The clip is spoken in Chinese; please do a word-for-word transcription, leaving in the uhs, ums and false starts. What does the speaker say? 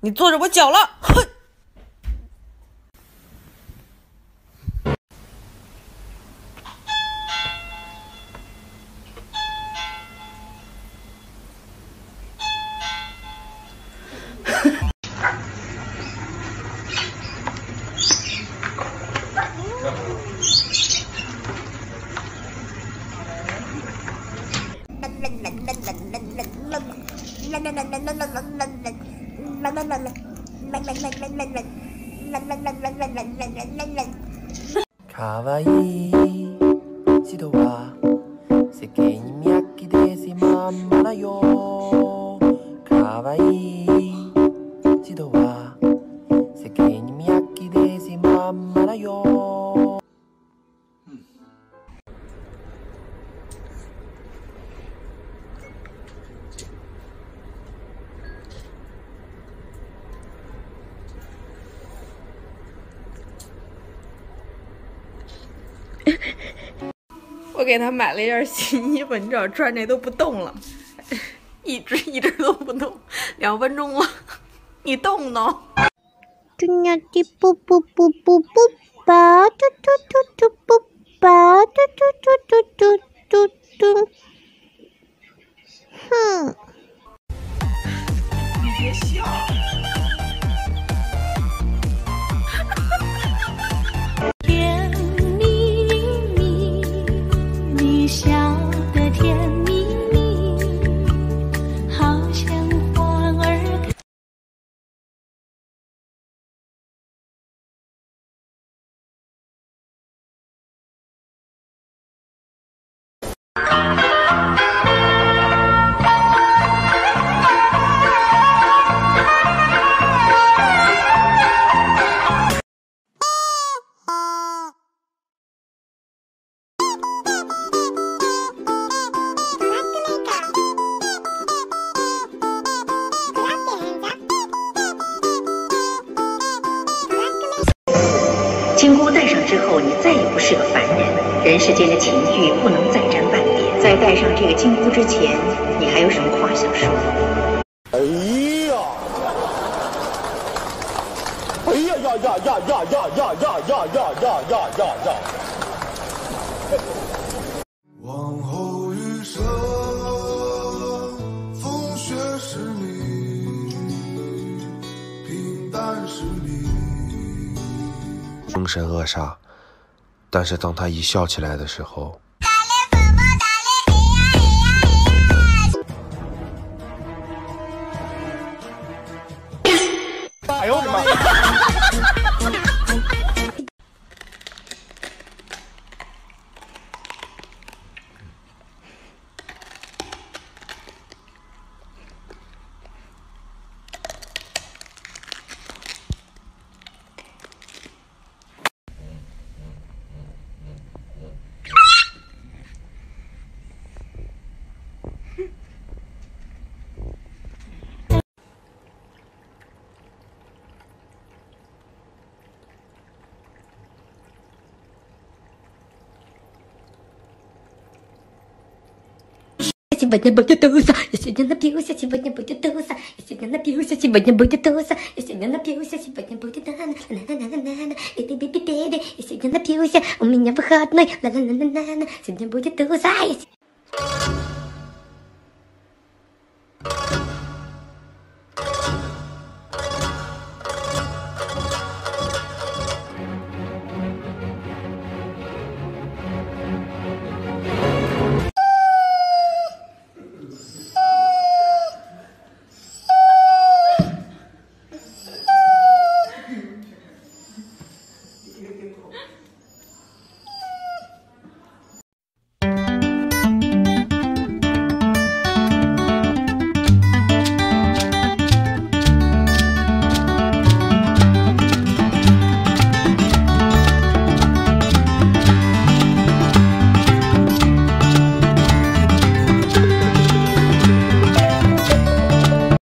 你坐着我脚了，哼！ かわいい人は世間に見飽きてしまんまだよ。かわいい人は世間に見飽きてしまんまだよ。 我给他买了一件新衣服，你知道穿这都不动了，一直一直都不动，两分钟了，你动呢？ 嘟呀滴不不不不不吧，嘟嘟嘟嘟不吧，嘟嘟嘟嘟嘟嘟嘟，哼。 你别笑。 甜蜜蜜，你笑得甜蜜蜜，好像花儿开。 金箍戴上之后，你再也不是个凡人，人世间的情欲不能再沾半点。在戴上这个金箍之前，你还有什么话想说？ 哎呀！哎呀呀呀呀呀呀呀呀呀呀呀呀呀呀！ 往后余生，风雪是你，平淡是你。 凶神恶煞，但是当他一笑起来的时候， 哎呦我的妈！ Сегодня будет туса, я сегодня напьюся, сегодня будет туса, я сегодня напьюся, сегодня будет туса, я сегодня напьюся, сегодня будет на-на-на-на-на-на, и ты би-би-би-би, я сегодня напьюся, у меня выходной, ла-ла-ла-ла-ла, сегодня будет туса.